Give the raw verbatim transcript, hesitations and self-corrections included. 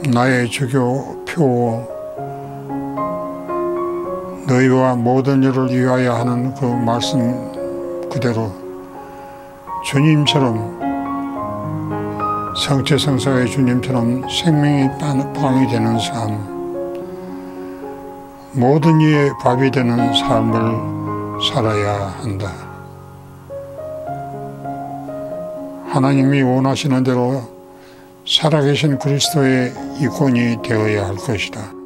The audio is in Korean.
나의 주교표 너희와 모든 일을 위하여 하는 그 말씀 그대로 주님처럼 성체성사의 주님처럼 생명이 빵이 되는 삶, 모든 이의 밥이 되는 삶을 살아야 한다. 하나님이 원하시는 대로 살아계신 그리스도의 이권이 되어야 할 것이다.